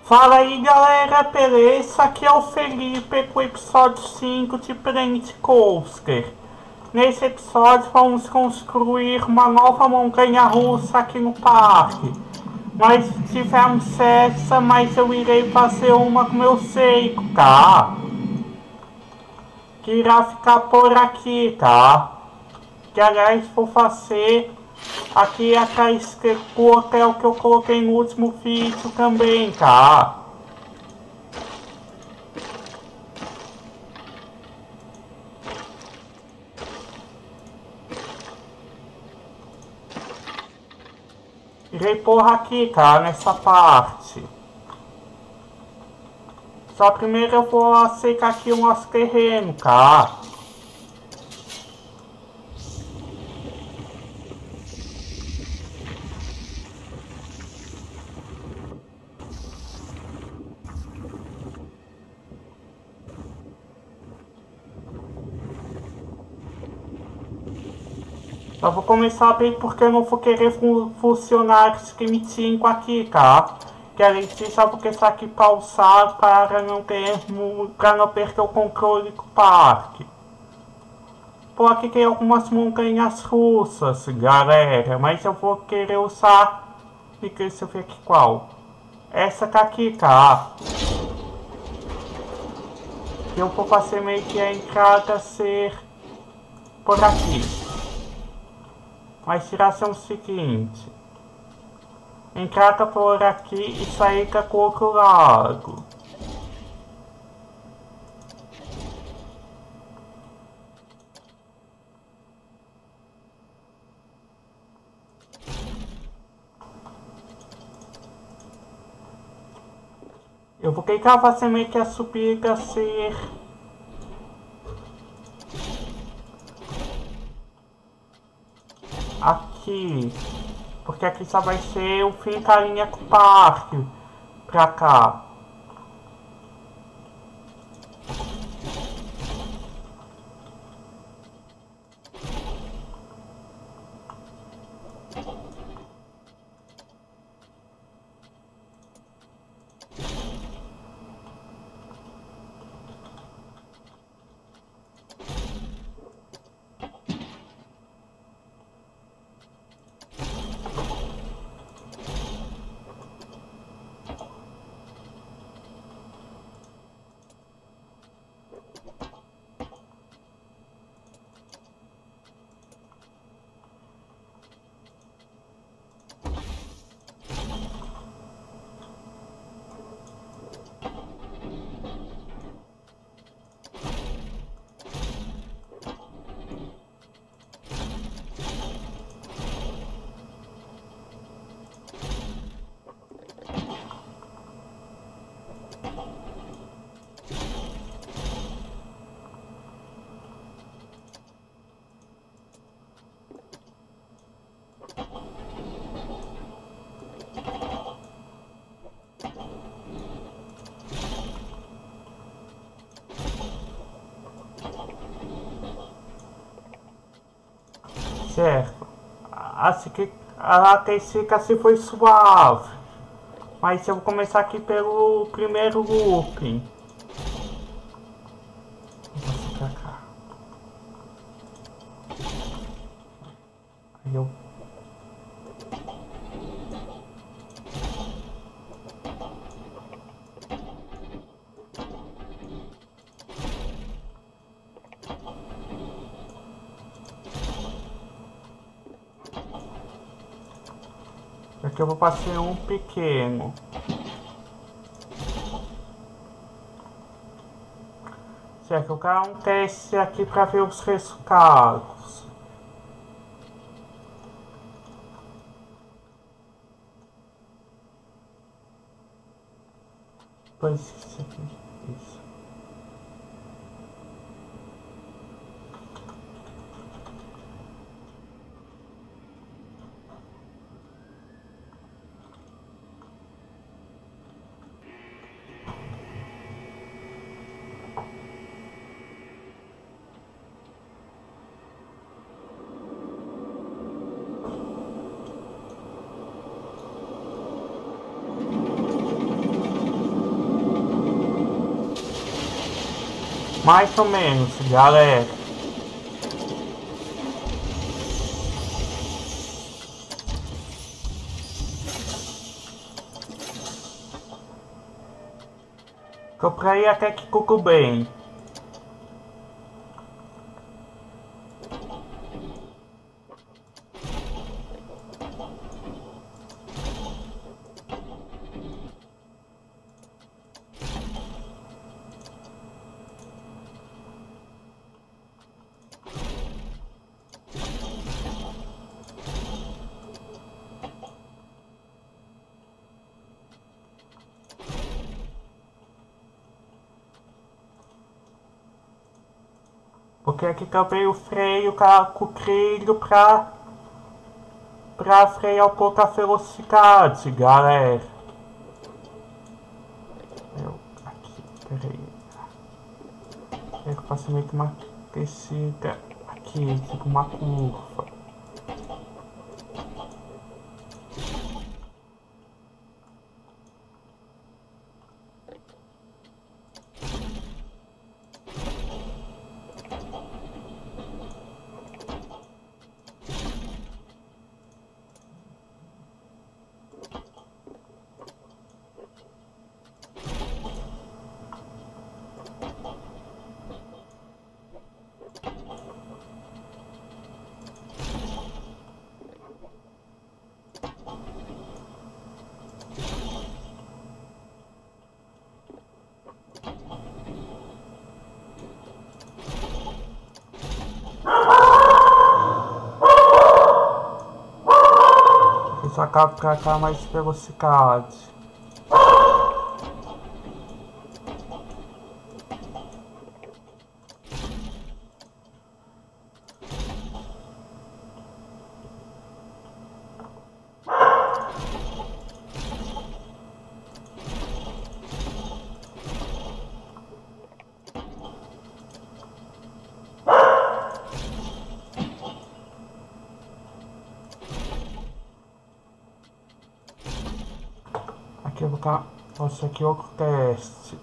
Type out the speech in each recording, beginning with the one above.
Fala aí galera, beleza? Aqui é o Felipe com o episódio 5 de Planet Coaster. Nesse episódio vamos construir uma nova montanha-russa aqui no parque. Nós tivemos essa, mas eu irei fazer uma com meu Seiko, tá? Que irá ficar por aqui, tá? Que aliás vou fazer aqui atrás do hotel que eu coloquei no último vídeo também, tá? Irei pôr aqui, tá? Nessa parte. Só primeiro eu vou acertar aqui o nosso terreno, tá? Só vou começar bem porque eu não vou querer funcionários que me 5 aqui, tá? Que além disso eu vou começar aqui pausar para não perder o controle do parque. Pô, aqui tem algumas montanhas russas, galera, mas eu vou querer usar... Deixa eu ver aqui qual. Essa aqui, tá? Eu vou fazer meio que a entrada ser por aqui. Mas será ser o seguinte: entrada por aqui e saída com o outro lado. Eu vou tentar fazer meio que a subida ser aqui, porque aqui só vai ser o fim da linha com o parque pra cá. Certo. Assim que a terceira se foi suave. Mas eu vou começar aqui pelo primeiro looping. Vou pra cá. Aí eu... Aqui eu vou fazer um pequeno. Certo, eu quero um teste aqui para ver os resultados. Pois isso aqui, isso. Mais ou menos, galera. Comprei até que ficou bem. Porque aqui também o freio com o trilho pra frear um pouco a velocidade, galera. Aqui, peraí. Eu faço meio que uma descida aqui, tipo uma curva. Isso acaba pra cá mais velocidade. Aqui eu vou colocar. Nossa, aqui é outro teste.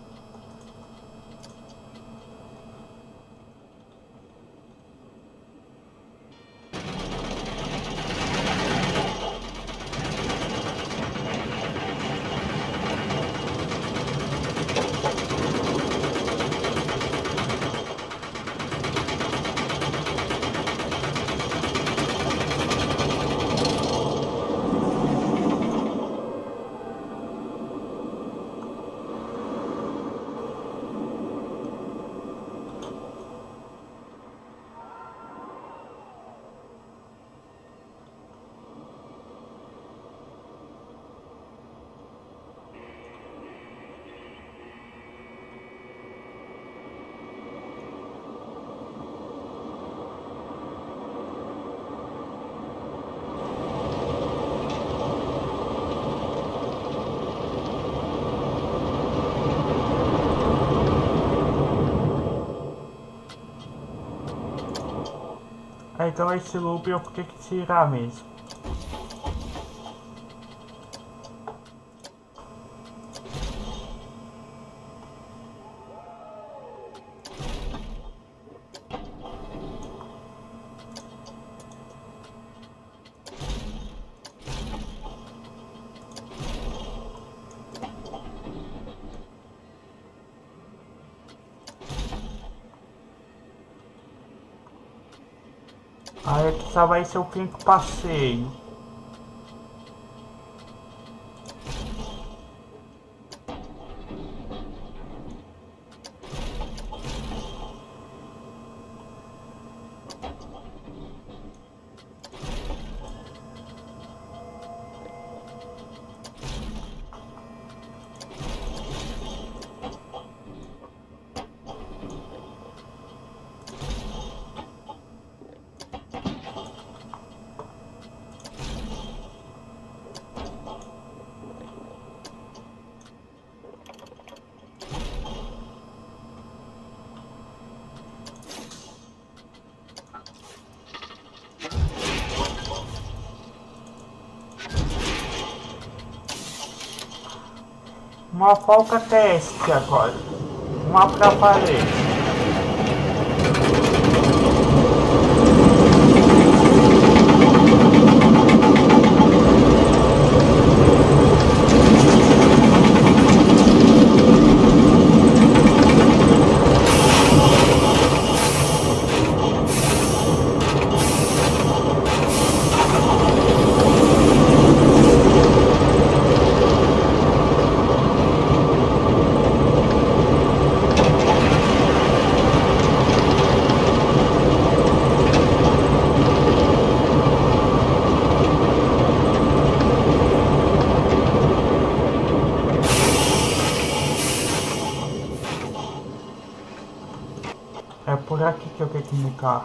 Então esse loop eu vou ter que tirar mesmo. Aí aqui só vai ser o fim do passeio. Uma folga teste agora. Uma pra parede. por aqui que eu tenho que ficar.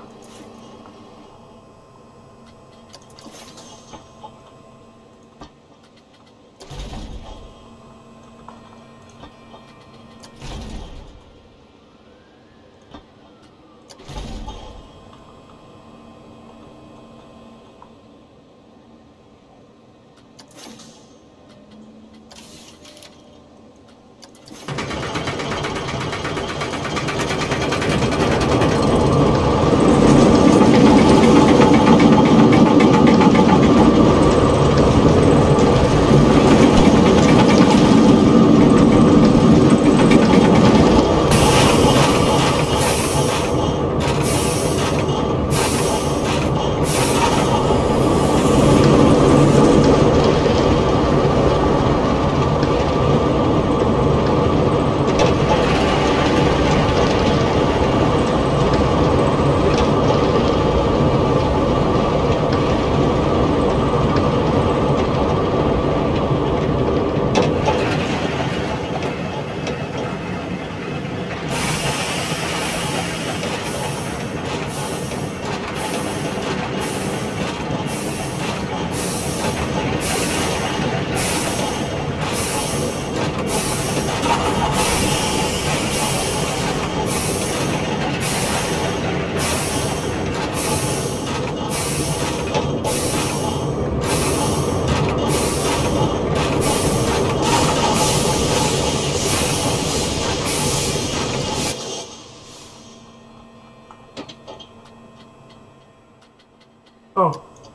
Oh.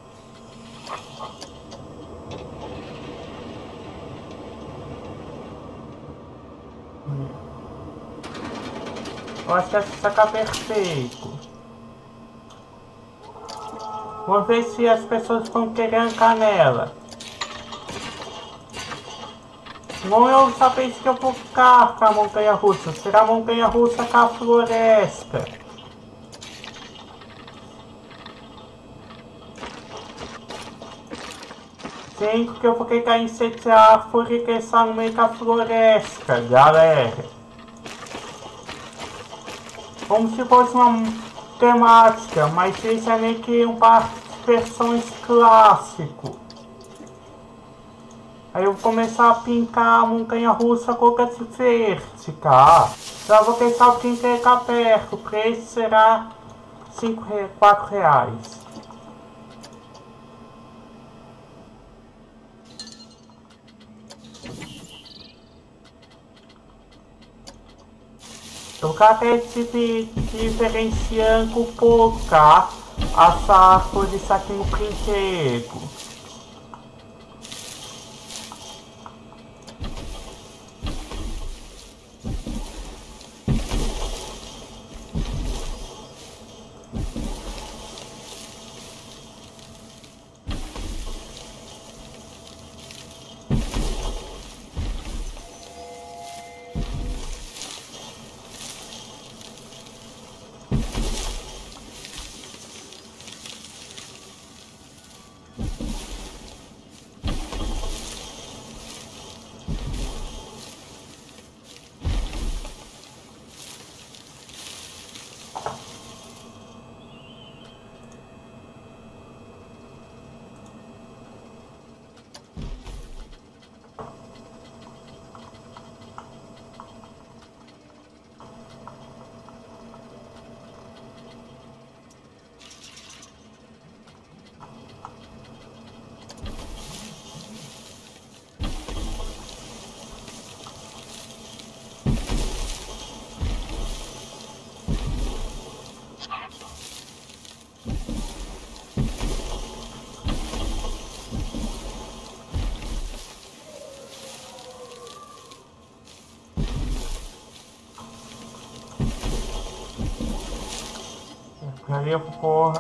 Eu acho que essa saca é perfeito. Vamos ver se as pessoas vão querer entrar nela. Não é outra vez que eu vou ficar com a montanha russa. Será a montanha russa com a floresta. Sim, que eu vou ficar em sete árvores que está no meio da floresta, galera. Como se fosse uma temática, mas esse é meio que um par de versões clássico. Aí eu vou começar a pintar a montanha russa com a vertical. Já vou pensar o que entregar perto, o preço será R$4. Eu acabei diferenciando um pouco, tá? As árvores aqui no brinquedo. Ali eu vou...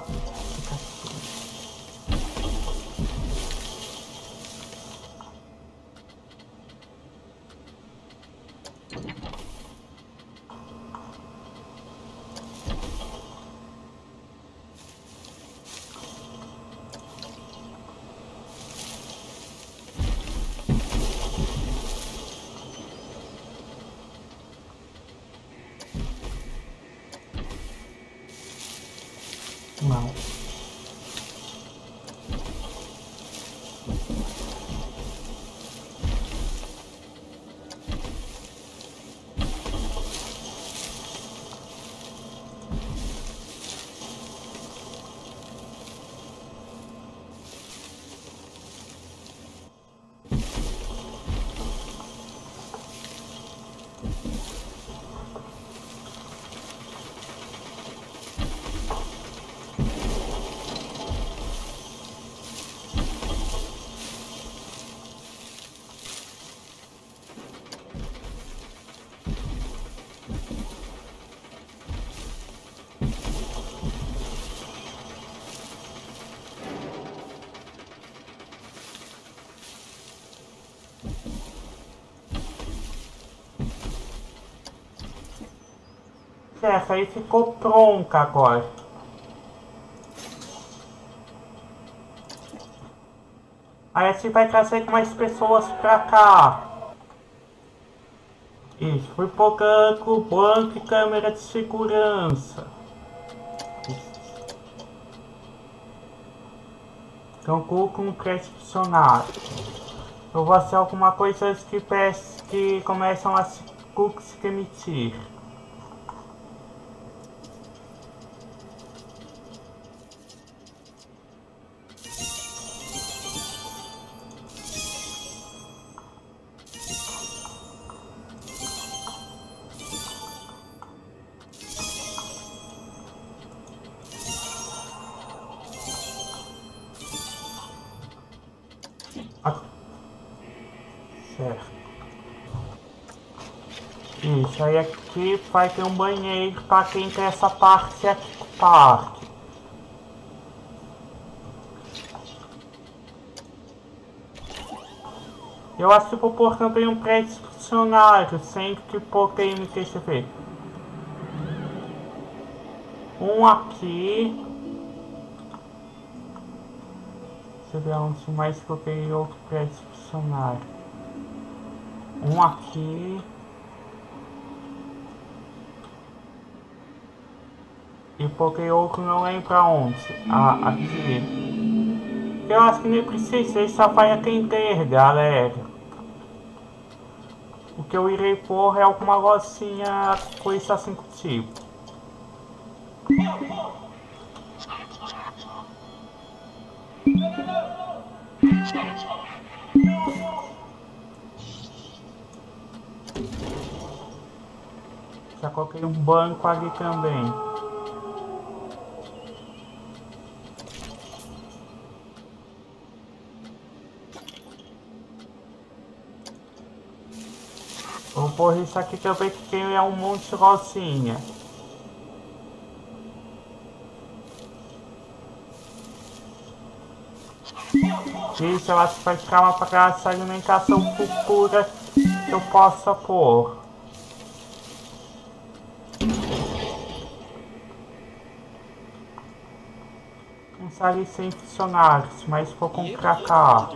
Não. Essa aí ficou pronta agora. Aí a gente vai trazer mais pessoas pra cá. Isso, fui colocando banco e câmera de segurança. Então coloco um pré-funcionário. Eu vou fazer alguma coisa antes que começam a se emitir. Certo. Isso, aí aqui vai ter um banheiro para quem quer essa parte aqui do parque. Eu acho que vou pôr também um prédio funcionário, sempre que pôr tem, deixa eu ver. Um aqui. Deixa eu ver onde mais que eu peguei outro prédio funcionário. Um aqui. E coloquei outro, não lembro aonde. Ah, aqui. Eu acho que nem precisei, só vai atender, galera. O que eu irei pôr é alguma lojinha, coisa assim do tipo. Já coloquei um banco ali também. Vou pôr isso aqui também que tem um monte de rocinha. Isso, eu acho que vai ficar uma praça de alimentação futura que eu possa pôr. Vamos ali sem funcionários, mas vou comprar carro.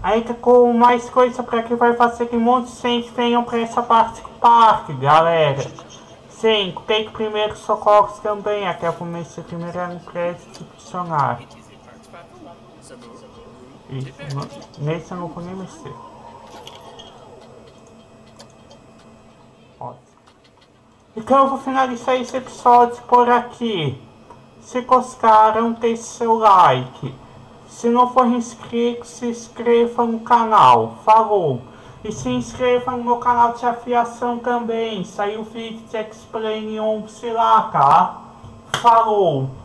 Ainda com mais coisa para que vai fazer que um monte de gente venham para essa parte do parque, galera. Sim, tem primeiros socorros também, até eu comecei primeiro era um prédio institucionário. Isso, nesse eu não vou nem mexer. Ótimo. Então eu vou finalizar esse episódio por aqui. Se gostaram, deixe seu like. Se não for inscrito, se inscreva no canal. Falou! E se inscreva no meu canal de afiação também. Saiu vídeo de Explain 11 lá, tá? Falou!